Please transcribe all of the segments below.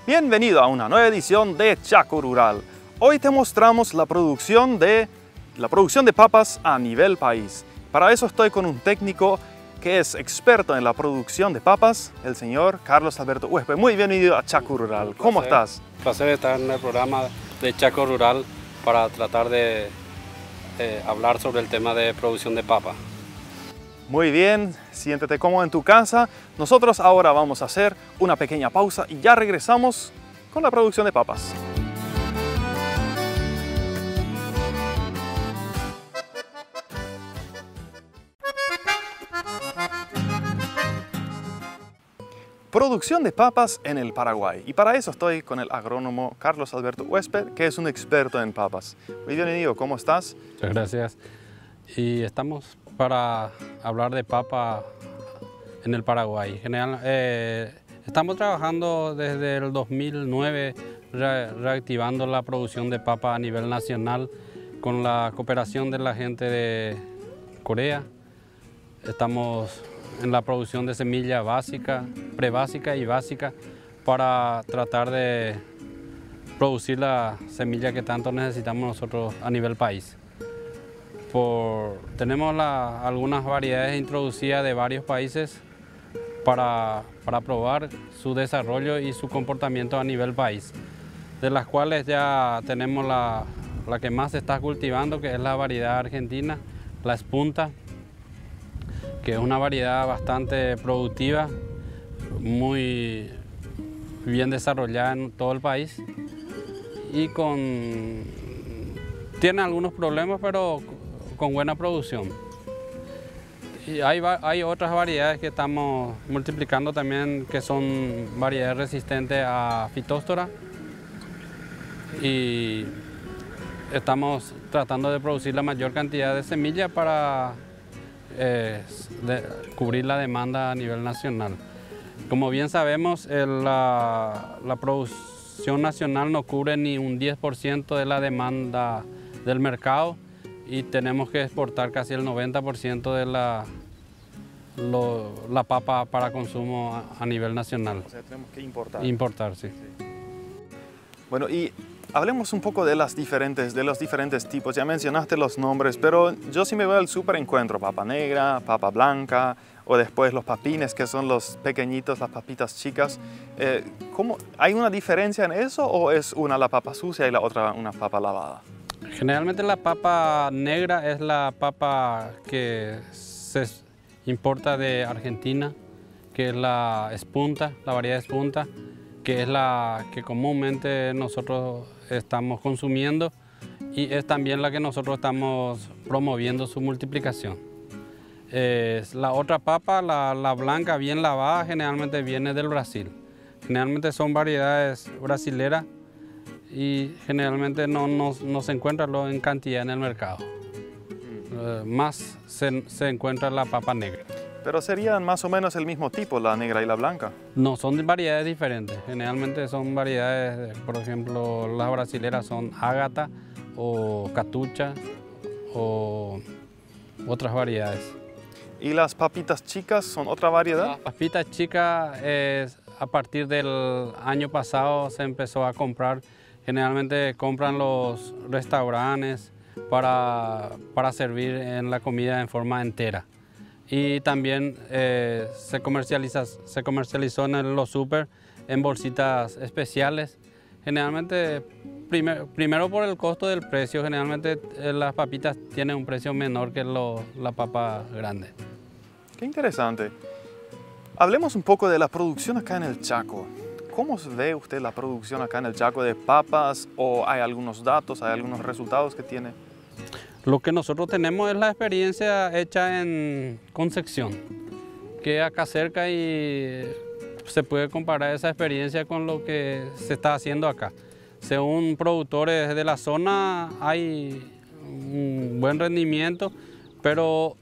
Bienvenido a una nueva edición de Chaco Rural. Hoy te mostramos la producción de papas a nivel país. Para eso estoy con un técnico que es experto en la producción de papas, el señor Carlos Alberto Huespe. Muy bienvenido a Chaco Rural. ¿Cómo estás? Un placer estar en el programa de Chaco Rural para tratar de hablar sobre el tema de producción de papa. Muy bien, siéntete cómodo en tu casa. Nosotros ahora vamos a hacer una pequeña pausa y ya regresamos con la producción de papas. Producción de papas en el Paraguay. Y para eso estoy con el agrónomo Carlos Alberto Huespe, que es un experto en papas. Muy bienvenido, ¿cómo estás? Muchas gracias. Y estamos para hablar de papa en el Paraguay. Estamos trabajando desde el 2009 reactivando la producción de papa a nivel nacional con la cooperación de la gente de Corea. Estamos en la producción de semilla básica, prebásica y básica para tratar de producir la semilla que tanto necesitamos nosotros a nivel país. Tenemos algunas variedades introducidas de varios países para probar su desarrollo y su comportamiento a nivel país, de las cuales ya tenemos la que más se está cultivando, que es la variedad argentina, la Espunta, que es una variedad bastante productiva, muy bien desarrollada en todo el país y tiene algunos problemas, pero con buena producción. Y hay otras variedades que estamos multiplicando también, que son variedades resistentes a Phytophthora, y estamos tratando de producir la mayor cantidad de semillas para cubrir la demanda a nivel nacional. Como bien sabemos, la producción nacional no cubre ni un 10% de la demanda del mercado, y tenemos que exportar casi el 90% de la papa para consumo a nivel nacional. O sea, tenemos que importar. Importar, sí. Bueno, y hablemos un poco de los diferentes tipos. Ya mencionaste los nombres, pero yo sí me voy al súper encuentro papa negra, papa blanca, o después los papines, que son los pequeñitos, las papitas chicas. ¿Hay una diferencia en eso, o es una la papa sucia y la otra una papa lavada? Generalmente la papa negra es la papa que se importa de Argentina, que es la Espunta, la variedad Espunta, que es la que comúnmente nosotros estamos consumiendo, y es también la que nosotros estamos promoviendo su multiplicación. La otra papa, la blanca bien lavada, generalmente viene del Brasil. Generalmente son variedades brasileras y generalmente no se encuentra en cantidad en el mercado. Más se encuentra la papa negra. Pero serían más o menos el mismo tipo, la negra y la blanca. No, son variedades diferentes. Generalmente son variedades, por ejemplo, las brasileras son ágata o catucha o otras variedades. ¿Y las papitas chicas son otra variedad? Las papitas chicas, a partir del año pasado se empezó a comprar. Generalmente compran los restaurantes para servir en la comida en forma entera. Y también se comercializó en los súper en bolsitas especiales. Generalmente, primero por el costo del precio, generalmente las papitas tienen un precio menor que la papa grande. Qué interesante. Hablemos un poco de la producción acá en el Chaco. ¿Cómo ve usted la producción acá en el Chaco de papas? ¿O hay algunos datos, hay algunos resultados que tiene? Lo que nosotros tenemos es la experiencia hecha en Concepción, que acá cerca, y se puede comparar esa experiencia con lo que se está haciendo acá. Según productores de la zona hay un buen rendimiento, pero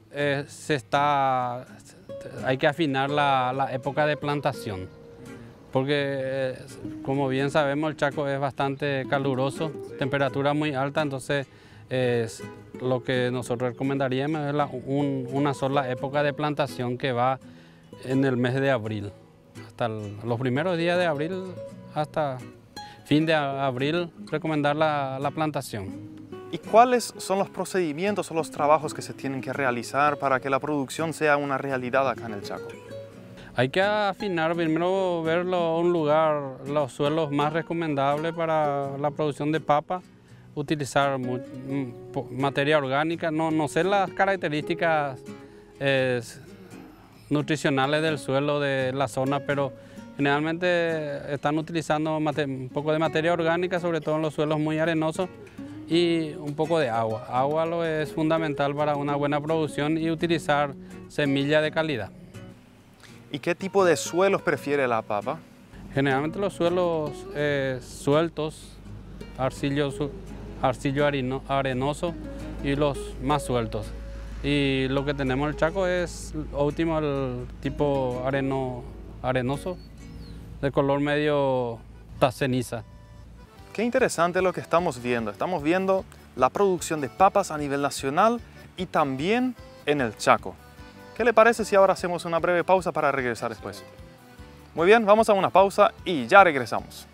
hay que afinar la época de plantación, porque como bien sabemos el Chaco es bastante caluroso, temperatura muy alta, entonces lo que nosotros recomendaríamos es una sola época de plantación, que va en el mes de abril hasta los primeros días de abril, hasta fin de abril, recomendar la plantación. ¿Y cuáles son los procedimientos o los trabajos que se tienen que realizar para que la producción sea una realidad acá en el Chaco? Hay que afinar, primero ver un lugar, los suelos más recomendables para la producción de papa, utilizar materia orgánica, no sé las características nutricionales del suelo de la zona, pero generalmente están utilizando un poco de materia orgánica, sobre todo en los suelos muy arenosos, y un poco de agua. Agua lo es fundamental para una buena producción y utilizar semilla de calidad. ¿Y qué tipo de suelos prefiere la papa? Generalmente los suelos sueltos, arcillo arenoso y los más sueltos. Y lo que tenemos en el Chaco es óptimo el tipo arenoso, de color medio ceniza. Qué interesante lo que estamos viendo. Estamos viendo la producción de papas a nivel nacional y también en el Chaco. ¿Qué le parece si ahora hacemos una breve pausa para regresar después? Muy bien, vamos a una pausa y ya regresamos.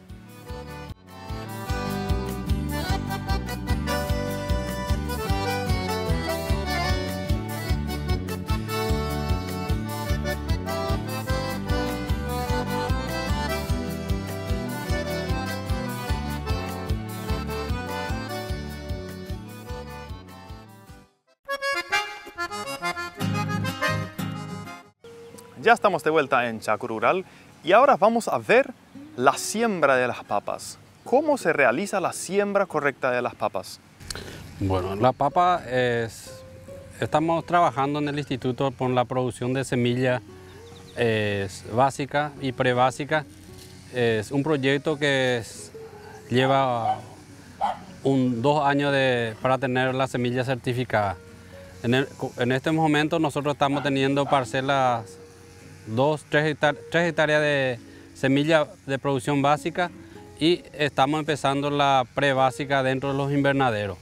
Ya estamos de vuelta en Chaco Rural y ahora vamos a ver la siembra de las papas. ¿Cómo se realiza la siembra correcta de las papas? Bueno, la papa estamos trabajando en el instituto por la producción de semilla básica y prebásica. Es un proyecto que lleva 2 años para tener la semilla certificada. En este momento nosotros estamos teniendo parcelas 3 hectáreas de semilla de producción básica y estamos empezando la prebásica dentro de los invernaderos.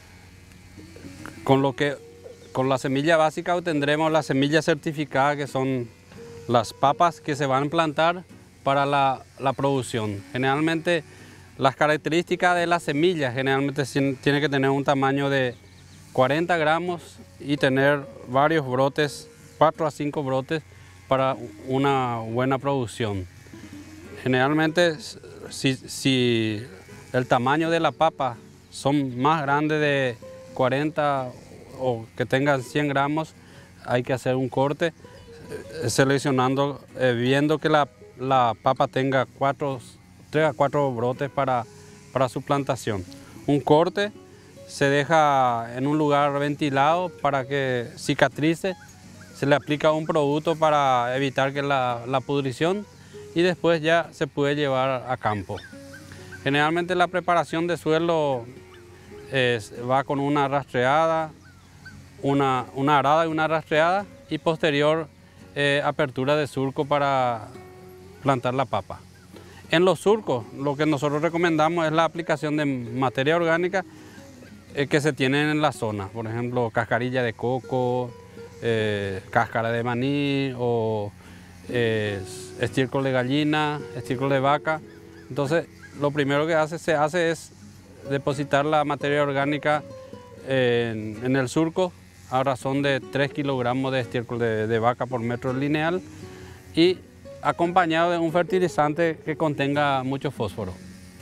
Con la semilla básica obtendremos la semilla certificada, que son las papas que se van a plantar para la producción. Generalmente las características de la semilla generalmente tiene que tener un tamaño de 40 gramos y tener varios brotes, 4 a 5 brotes, para una buena producción. Generalmente, si el tamaño de la papa son más grandes de 40 o que tengan 100 gramos, hay que hacer un corte, seleccionando, viendo que la papa tenga 3 a 4 brotes para su plantación. Un corte se deja en un lugar ventilado para que cicatrice. Se le aplica un producto para evitar que la pudrición y después ya se puede llevar a campo. Generalmente la preparación de suelo va con una rastreada, una arada y una rastreada y posterior apertura de surco para plantar la papa. En los surcos lo que nosotros recomendamos es la aplicación de materia orgánica que se tienen en la zona, por ejemplo cascarilla de coco, cáscara de maní o estiércol de gallina, estiércol de vaca. Entonces lo primero que se hace es depositar la materia orgánica en el surco a razón de 3 kilogramos de estiércol de vaca por metro lineal y acompañado de un fertilizante que contenga mucho fósforo.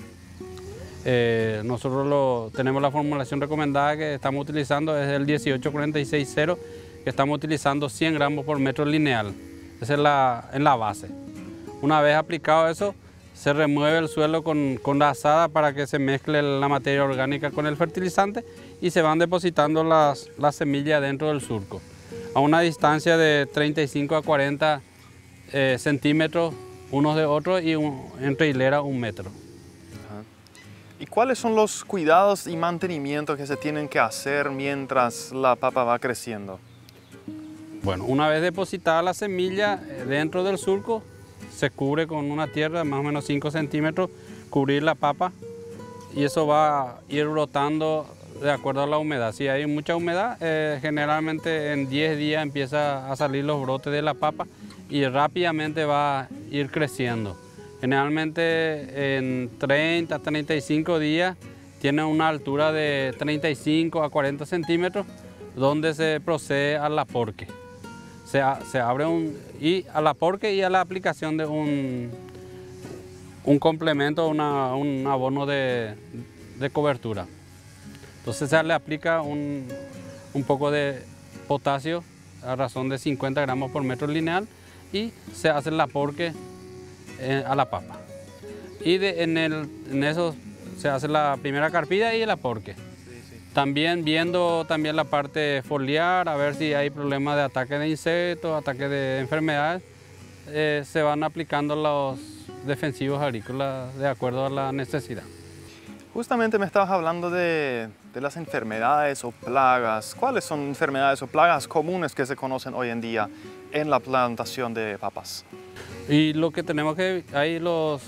Nosotros tenemos la formulación recomendada que estamos utilizando, es el 18460, que estamos utilizando 100 gramos por metro lineal. Esa es en la base. Una vez aplicado eso, se remueve el suelo con la azada para que se mezcle la materia orgánica con el fertilizante y se van depositando las semillas dentro del surco a una distancia de 35 a 40 centímetros unos de otros y entre hileras 1 metro. ¿Y cuáles son los cuidados y mantenimiento que se tienen que hacer mientras la papa va creciendo? Bueno, una vez depositada la semilla dentro del surco, se cubre con una tierra de más o menos 5 centímetros, cubrir la papa y eso va a ir brotando de acuerdo a la humedad. Si hay mucha humedad, generalmente en 10 días empieza a salir los brotes de la papa y rápidamente va a ir creciendo. Generalmente en 30 a 35 días tiene una altura de 35 a 40 centímetros donde se procede al aporque. Se abre al aporque y a la aplicación de un complemento, un abono de cobertura. Entonces se le aplica un poco de potasio a razón de 50 gramos por metro lineal y se hace el aporque a la papa. Y en eso se hace la primera carpida y el aporque. También viendo también la parte foliar, a ver si hay problemas de ataque de insectos, ataque de enfermedades, se van aplicando los defensivos agrícolas de acuerdo a la necesidad. Justamente me estabas hablando de las enfermedades o plagas. ¿Cuáles son enfermedades o plagas comunes que se conocen hoy en día en la plantación de papas? Y lo que tenemos que hay los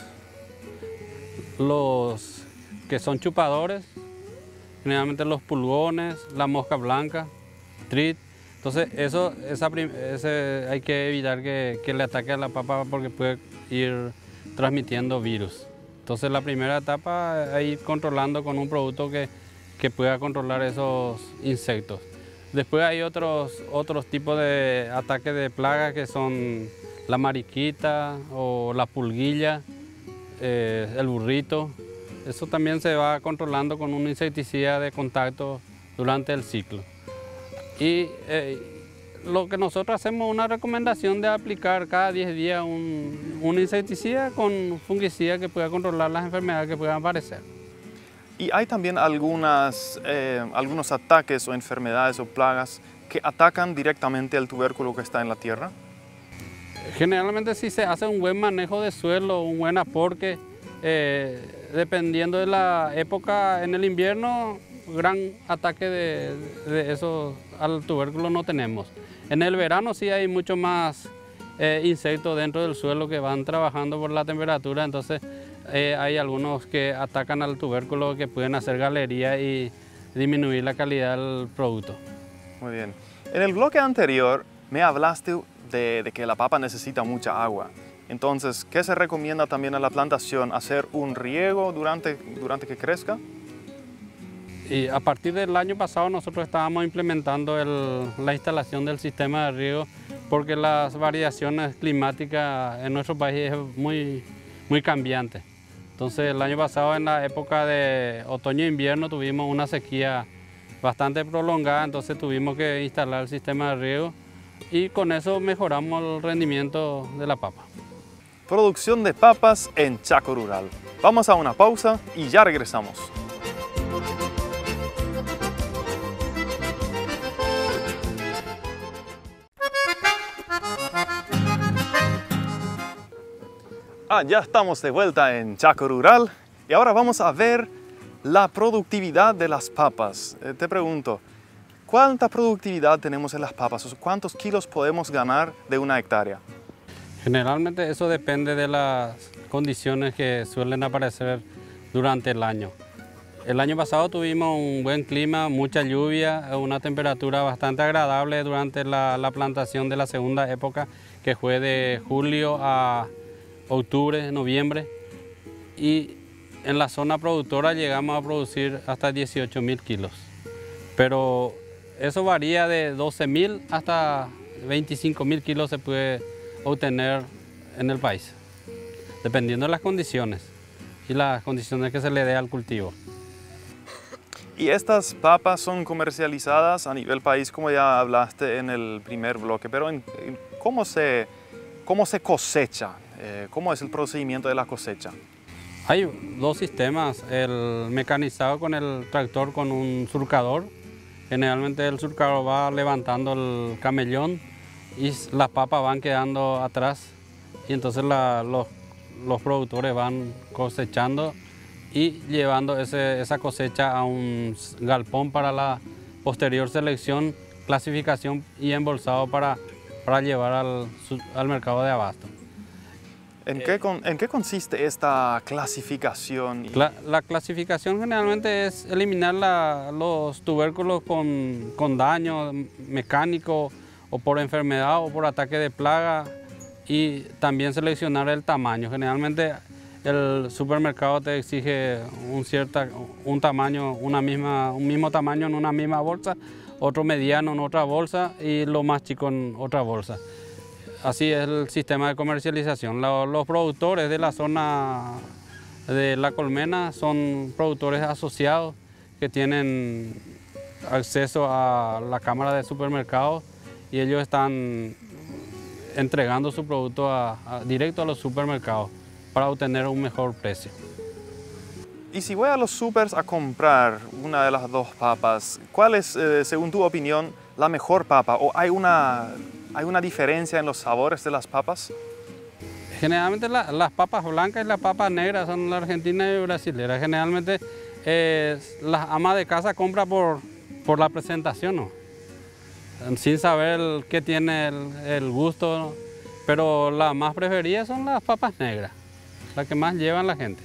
que son chupadores, generalmente los pulgones, la mosca blanca, trit. Entonces ese hay que evitar que le ataque a la papa porque puede ir transmitiendo virus. Entonces la primera etapa es ir controlando con un producto que pueda controlar esos insectos. Después hay otros tipos de ataques de plagas que son la mariquita o la pulguilla, el burrito. Eso también se va controlando con un insecticida de contacto durante el ciclo. Y lo que nosotros hacemos es una recomendación de aplicar cada 10 días un insecticida con fungicida que pueda controlar las enfermedades que puedan aparecer. Y hay también algunos ataques o enfermedades o plagas que atacan directamente al tubérculo que está en la tierra. Generalmente si se hace un buen manejo de suelo, un buen aporque, dependiendo de la época, en el invierno, gran ataque de eso al tubérculo no tenemos. En el verano sí hay mucho más insectos dentro del suelo que van trabajando por la temperatura, entonces hay algunos que atacan al tubérculo que pueden hacer galería y disminuir la calidad del producto. Muy bien. En el bloque anterior me hablaste de que la papa necesita mucha agua. Entonces, ¿qué se recomienda también a la plantación? ¿Hacer un riego durante que crezca? Y a partir del año pasado nosotros estábamos implementando la instalación del sistema de riego porque las variaciones climáticas en nuestro país es muy cambiante. Entonces el año pasado en la época de otoño e invierno tuvimos una sequía bastante prolongada, entonces tuvimos que instalar el sistema de riego y con eso mejoramos el rendimiento de la papa. Producción de papas en Chaco Rural. Vamos a una pausa y ya regresamos. Ya estamos de vuelta en Chaco Rural y ahora vamos a ver la productividad de las papas. Te pregunto, ¿cuánta productividad tenemos en las papas? ¿Cuántos kilos podemos ganar de una hectárea? Generalmente eso depende de las condiciones que suelen aparecer durante el año. El año pasado tuvimos un buen clima, mucha lluvia, una temperatura bastante agradable durante la plantación de la segunda época, que fue de julio a octubre, noviembre, y en la zona productora llegamos a producir hasta 18.000 kilos. Pero eso varía de 12.000 hasta 25.000 kilos se puede obtener en el país, dependiendo de las condiciones y las condiciones que se le dé al cultivo. Y estas papas son comercializadas a nivel país, como ya hablaste en el primer bloque, pero ¿cómo se cosecha? ¿Cómo es el procedimiento de la cosecha? Hay dos sistemas, el mecanizado con el tractor con un surcador. Generalmente el surcador va levantando el camellón y las papas van quedando atrás y entonces los productores van cosechando y llevando esa cosecha a un galpón para la posterior selección, clasificación y embolsado para llevar al mercado de abasto. ¿En qué consiste esta clasificación? La clasificación generalmente es eliminar los tubérculos con daño mecánico o por enfermedad o por ataque de plaga y también seleccionar el tamaño. Generalmente el supermercado te exige un tamaño, un mismo tamaño en una misma bolsa, otro mediano en otra bolsa y lo más chico en otra bolsa. Así es el sistema de comercialización. Los productores de la zona de La Colmena son productores asociados que tienen acceso a la cámara de supermercados y ellos están entregando su producto directo a los supermercados para obtener un mejor precio. Y si voy a los supers a comprar una de las dos papas, ¿cuál es, según tu opinión, la mejor papa? ¿O hay una diferencia en los sabores de las papas? Generalmente las papas blancas y las papas negras son la argentina y brasilera. Generalmente las amas de casa compran por la presentación, ¿no? Sin saber qué tiene el gusto, ¿no? Pero las más preferidas son las papas negras, las que más llevan la gente.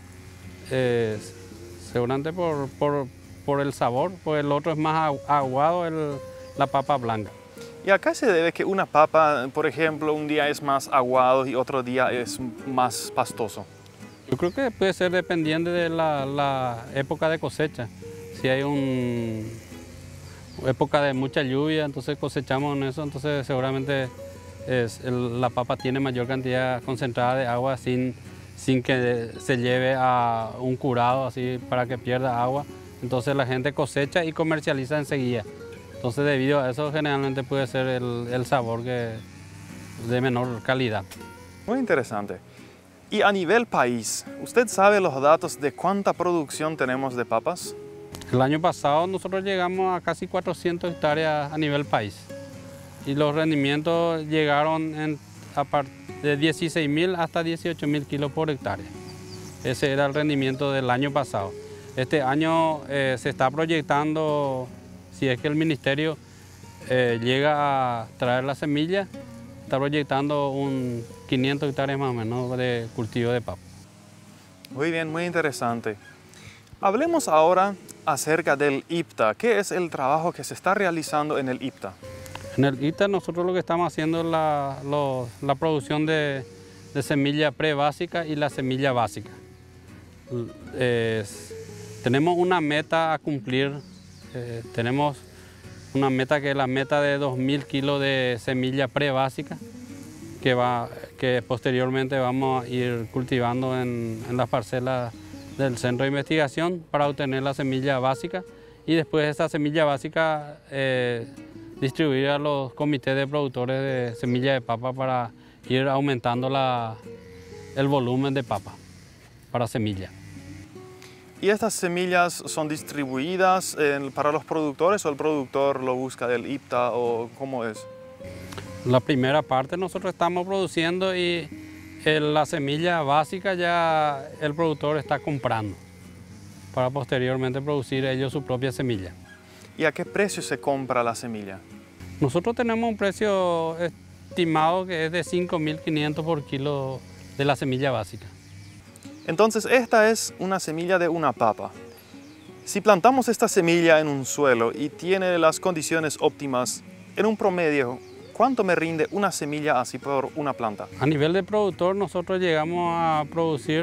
Seguramente por el sabor, pues el otro es más aguado, la papa blanca. ¿Y a qué se debe que una papa, por ejemplo, un día es más aguado y otro día es más pastoso? Yo creo que puede ser dependiente de la época de cosecha. Si hay una época de mucha lluvia, entonces cosechamos en eso, entonces seguramente la papa tiene mayor cantidad concentrada de agua sin que se lleve a un curado así para que pierda agua. Entonces la gente cosecha y comercializa enseguida. Entonces debido a eso generalmente puede ser el sabor de menor calidad. Muy interesante. Y a nivel país, ¿usted sabe los datos de cuánta producción tenemos de papas? El año pasado nosotros llegamos a casi 400 hectáreas a nivel país. Y los rendimientos llegaron de 16.000 hasta 18.000 kilos por hectárea. Ese era el rendimiento del año pasado. Este año se está proyectando, si es que el ministerio llega a traer la semilla, está proyectando 500 hectáreas más o menos de cultivo de papa. Muy bien, muy interesante. Hablemos ahora acerca del IPTA. ¿Qué es el trabajo que se está realizando en el IPTA? En el IPTA nosotros lo que estamos haciendo es la producción de semilla pre-básica y la semilla básica. Tenemos una meta a cumplir, tenemos una meta que es la meta de 2.000 kilos de semilla pre-básica que posteriormente vamos a ir cultivando en las parcelas del centro de investigación para obtener la semilla básica y después esa semilla básica distribuir a los comités de productores de semilla de papa para ir aumentando el volumen de papa para semilla. ¿Y estas semillas son distribuidas para los productores o el productor lo busca del IPTA o cómo es? La primera parte nosotros estamos produciendo y la semilla básica ya el productor está comprando para posteriormente producir ellos su propia semilla. ¿Y a qué precio se compra la semilla? Nosotros tenemos un precio estimado que es de 5.500 por kilo de la semilla básica. Entonces esta es una semilla de una papa. Si plantamos esta semilla en un suelo y tiene las condiciones óptimas, en un promedio, ¿cuánto me rinde una semilla así por una planta? A nivel de productor nosotros llegamos a producir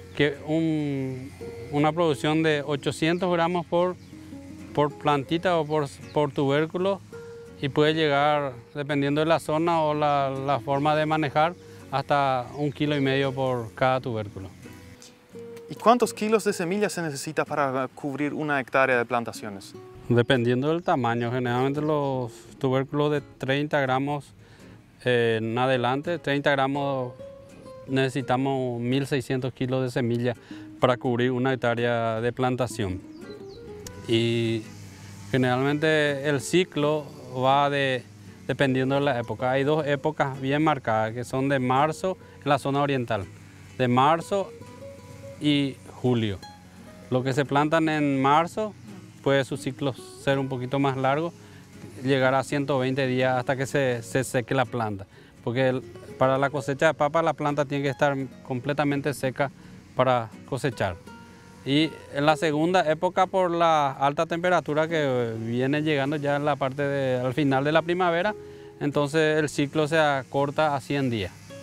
una producción de 800 gramos por plantita o por tubérculo y puede llegar, dependiendo de la zona o la forma de manejar, hasta 1,5 kilos por cada tubérculo. ¿Y cuántos kilos de semillas se necesita para cubrir una hectárea de plantaciones? Dependiendo del tamaño, generalmente los tubérculos de 30 gramos en adelante, 30 gramos necesitamos 1.600 kilos de semilla para cubrir una hectárea de plantación. Y generalmente el ciclo va dependiendo de la época. Hay dos épocas bien marcadas que son de marzo en la zona oriental, de marzo y julio. Lo que se plantan en marzo puede su ciclo ser un poquito más largo, llegar a 120 días hasta que se seque la planta. Porque para la cosecha de papa la planta tiene que estar completamente seca para cosechar. Y en la segunda época, por la alta temperatura que viene llegando ya en la parte al final de la primavera, entonces el ciclo se acorta a 100 días.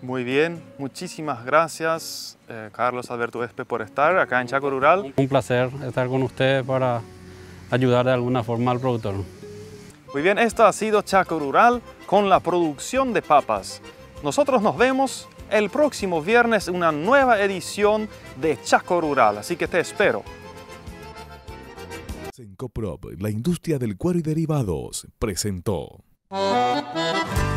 Muy bien, muchísimas gracias Carlos Alberto Espe por estar acá en Chaco Rural. Un placer estar con ustedes para ayudar de alguna forma al productor. Muy bien, esto ha sido Chaco Rural con la producción de papas. Nosotros nos vemos el próximo viernes en una nueva edición de Chaco Rural, así que te espero. Sencoprop, la industria del cuero y derivados, presentó.